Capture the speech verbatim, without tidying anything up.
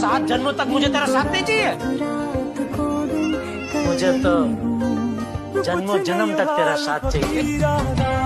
सात जन्मों तक मुझे तेरा साथ नहीं चाहिए? मुझे तो जन्मों जन्म तक तेरा साथ चाहिए।